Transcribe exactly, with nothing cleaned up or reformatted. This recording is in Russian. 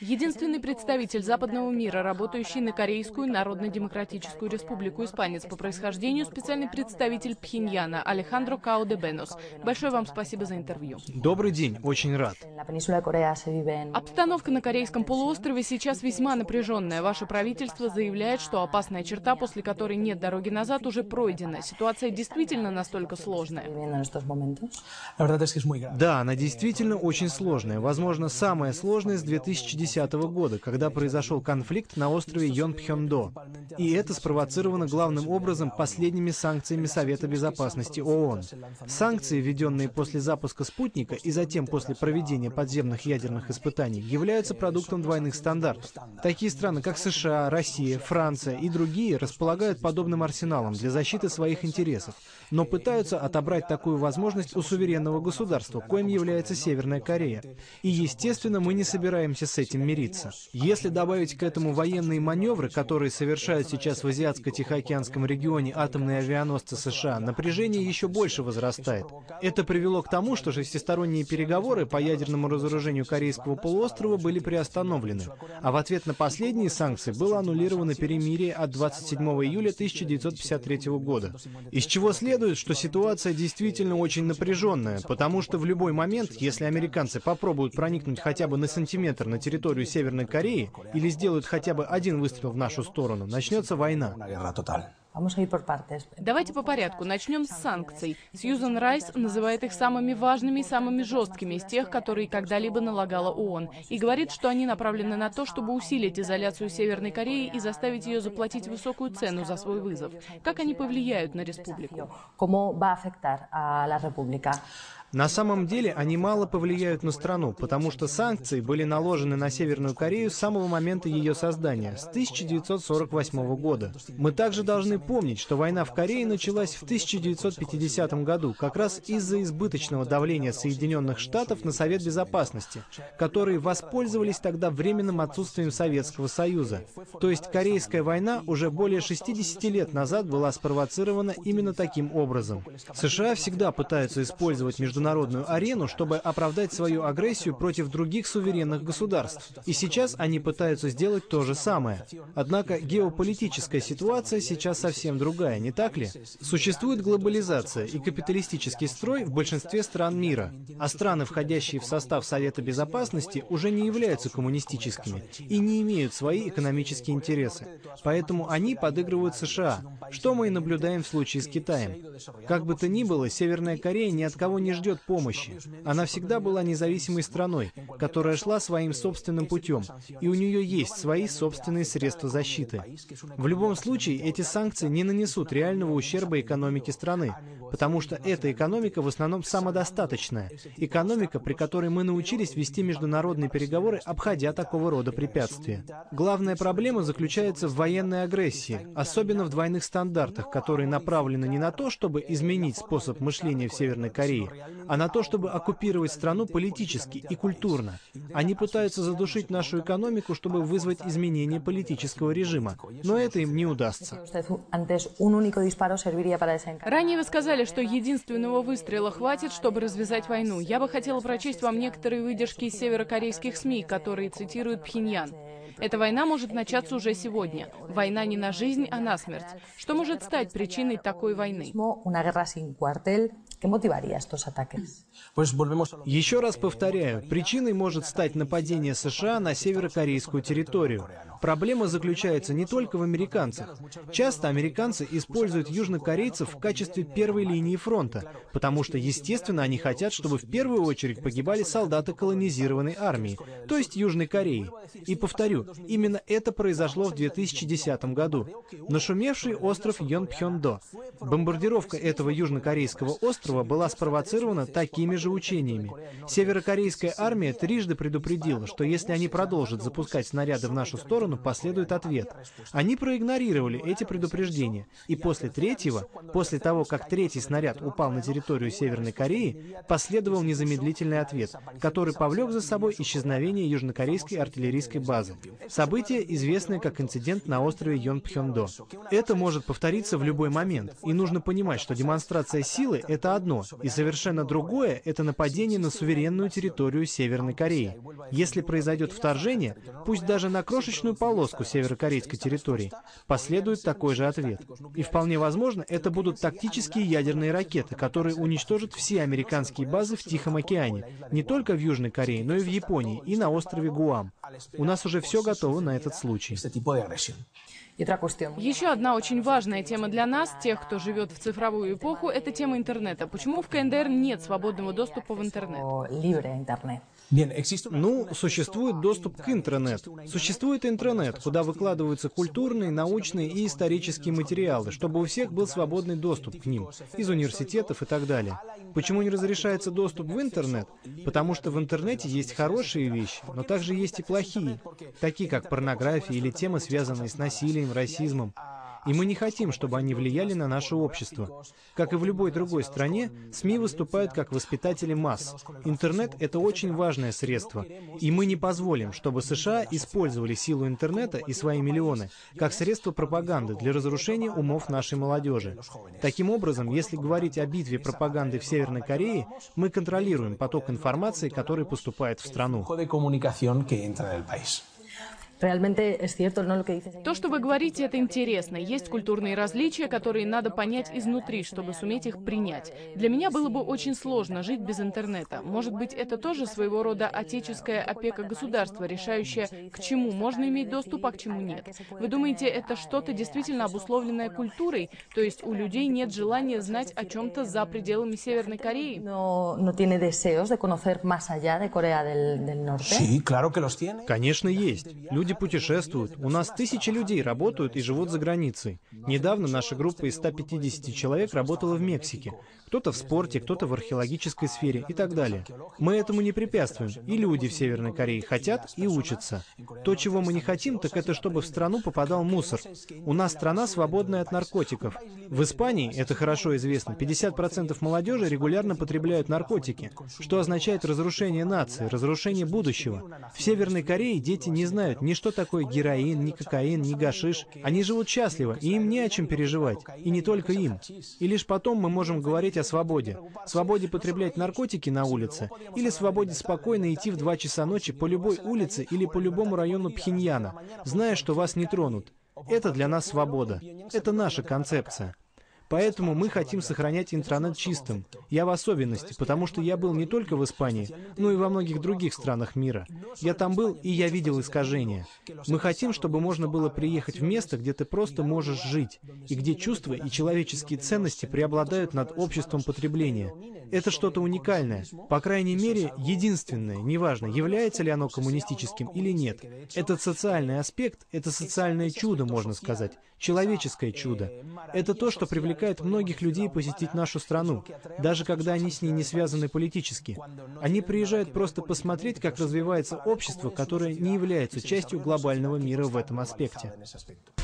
Единственный представитель западного мира, работающий на Корейскую Народно-Демократическую Республику, испанец по происхождению, специальный представитель Пхеньяна Алехандро Као де Бенос. Большое вам спасибо за интервью. Добрый день, очень рад. Обстановка на Корейском полуострове сейчас весьма напряженная. Ваше правительство заявляет, что опасная черта, после которой нет дороги назад, уже пройдена. Ситуация действительно настолько сложная? Да, она действительно очень сложная. Возможно, самая сложная с две тысячи десятого года, когда произошел конфликт на острове Йонпхёндо. И это спровоцировано главным образом последними санкциями Совета Безопасности ООН. Санкции, введенные после запуска спутника и затем после проведения подземных ядерных испытаний, являются продуктом двойных стандартов. Такие страны, как США, Россия, Франция и другие, располагают подобным арсеналом для защиты своих интересов, но пытаются отобрать такую возможность у суверенного государства, коим является Северная Корея. И, естественно, мы не собираемся с этим мириться. Если добавить к этому военные маневры, которые совершают сейчас в Азиатско-Тихоокеанском регионе атомные авианосцы США, напряжение еще больше возрастает. Это привело к тому, что шестисторонние переговоры по ядерному разоружению Корейского полуострова были приостановлены, а в ответ на последние санкции было аннулировано перемирие от двадцать седьмого июля тысяча девятьсот пятьдесят третьего года. Из чего следует, что ситуация действительно очень напряженная, потому что в любой момент, если американцы попробуют проникнуть хотя бы на сантиметр на территорию Северной Кореи или сделают хотя бы один выстрел в нашу сторону, начнется война. Давайте по порядку. Начнем с санкций. Сьюзан Райс называет их самыми важными и самыми жесткими из тех, которые когда-либо налагала ООН, и говорит, что они направлены на то, чтобы усилить изоляцию Северной Кореи и заставить ее заплатить высокую цену за свой вызов. Как они повлияют на республику? На самом деле они мало повлияют на страну, потому что санкции были наложены на Северную Корею с самого момента ее создания, с тысяча девятьсот сорок восьмого года. Мы также должны помнить, что война в Корее началась в тысяча девятьсот пятидесятом году, как раз из-за избыточного давления Соединенных Штатов на Совет Безопасности, которые воспользовались тогда временным отсутствием Советского Союза. То есть Корейская война уже более шестидесяти лет назад была спровоцирована именно таким образом. США всегда пытаются использовать международные международную арену, чтобы оправдать свою агрессию против других суверенных государств. И сейчас они пытаются сделать то же самое. Однако геополитическая ситуация сейчас совсем другая, не так ли? Существует глобализация и капиталистический строй в большинстве стран мира, а страны, входящие в состав Совета Безопасности, уже не являются коммунистическими и не имеют свои экономические интересы. Поэтому они подыгрывают США, что мы и наблюдаем в случае с Китаем. Как бы то ни было, Северная Корея ни от кого не ждет помощи. Она всегда была независимой страной, которая шла своим собственным путем, и у нее есть свои собственные средства защиты. В любом случае, эти санкции не нанесут реального ущерба экономике страны, потому что эта экономика в основном самодостаточная, экономика, при которой мы научились вести международные переговоры, обходя такого рода препятствия. Главная проблема заключается в военной агрессии, особенно в двойных стандартах, которые направлены не на то, чтобы изменить способ мышления в Северной Корее, а на то, чтобы оккупировать страну политически и культурно. Они пытаются задушить нашу экономику, чтобы вызвать изменение политического режима, но это им не удастся. Ранее вы сказали, что единственного выстрела хватит, чтобы развязать войну. Я бы хотела прочесть вам некоторые выдержки из северокорейских СМИ, которые цитируют Пхеньян. Эта война может начаться уже сегодня. Война не на жизнь, а на смерть. Что может стать причиной такой войны? Еще раз повторяю, причиной может стать нападение США на северокорейскую территорию. Проблема заключается не только в американцах. Часто американцы используют южнокорейцев в качестве первой линии фронта, потому что, естественно, они хотят, чтобы в первую очередь погибали солдаты колонизированной армии, то есть Южной Кореи. И повторю, именно это произошло в две тысячи десятом году. Нашумевший остров Йонпхёндо. Бомбардировка этого южнокорейского острова была спровоцирована такими же учениями. Северокорейская армия трижды предупредила, что если они продолжат запускать снаряды в нашу сторону, последует ответ. Они проигнорировали эти предупреждения, и после третьего, после того, как третий снаряд упал на территорию Северной Кореи, последовал незамедлительный ответ, который повлек за собой исчезновение южнокорейской артиллерийской базы. Событие, известное как инцидент на острове Йонпхёндо. Это может повториться в любой момент, и нужно понимать, что демонстрация силы — это это одно, и совершенно другое — это нападение на суверенную территорию Северной Кореи. Если произойдет вторжение, пусть даже на крошечную полоску северокорейской территории, последует такой же ответ. И вполне возможно, это будут тактические ядерные ракеты, которые уничтожат все американские базы в Тихом океане, не только в Южной Корее, но и в Японии, и на острове Гуам. У нас уже все готово на этот случай. Еще одна очень важная тема для нас, тех, кто живет в цифровую эпоху, это тема интернета. Почему в КНДР нет свободного доступа в интернет? Ну, существует доступ к интернету. Существует интернет, куда выкладываются культурные, научные и исторические материалы, чтобы у всех был свободный доступ к ним, из университетов и так далее. Почему не разрешается доступ в интернет? Потому что в интернете есть хорошие вещи, но также есть и плохие, такие как порнография или темы, связанные с насилием, расизмом. И мы не хотим, чтобы они влияли на наше общество. Как и в любой другой стране, СМИ выступают как воспитатели масс. Интернет — это очень важное средство. И мы не позволим, чтобы США использовали силу интернета и свои миллионы как средство пропаганды для разрушения умов нашей молодежи. Таким образом, если говорить о битве пропаганды в Северной Корее, мы контролируем поток информации, который поступает в страну. То, что вы говорите, это интересно. Есть культурные различия, которые надо понять изнутри, чтобы суметь их принять. Для меня было бы очень сложно жить без интернета. Может быть, это тоже своего рода отеческая опека государства, решающая, к чему можно иметь доступ, а к чему нет. Вы думаете, это что-то действительно обусловленное культурой? То есть у людей нет желания знать о чем-то за пределами Северной Кореи? Конечно, есть. Люди путешествуют. У нас тысячи людей работают и живут за границей. Недавно наша группа из ста пятидесяти человек работала в Мексике. Кто-то в спорте, кто-то в археологической сфере и так далее. Мы этому не препятствуем. И люди в Северной Корее хотят и учатся. То, чего мы не хотим, так это чтобы в страну попадал мусор. У нас страна свободная от наркотиков. В Испании, это хорошо известно, пятьдесят процентов молодежи регулярно потребляют наркотики, что означает разрушение нации, разрушение будущего. В Северной Корее дети не знают ни что такое героин, ни кокаин, ни гашиш. Они живут счастливо, и им не о чем переживать. И не только им. И лишь потом мы можем говорить о свободе. Свободе потреблять наркотики на улице, или свободе спокойно идти в два часа ночи по любой улице или по любому району Пхеньяна, зная, что вас не тронут. Это для нас свобода. Это наша концепция. Поэтому мы хотим сохранять интернет чистым. Я в особенности, потому что я был не только в Испании, но и во многих других странах мира. Я там был, и я видел искажения. Мы хотим, чтобы можно было приехать в место, где ты просто можешь жить, и где чувства и человеческие ценности преобладают над обществом потребления. Это что-то уникальное, по крайней мере, единственное, неважно, является ли оно коммунистическим или нет. Этот социальный аспект, это социальное чудо, можно сказать, человеческое чудо. Это то, что привлекает многих людей посетить нашу страну, даже когда они с ней не связаны политически. Они приезжают просто посмотреть, как развивается общество, которое не является частью глобального мира в этом аспекте.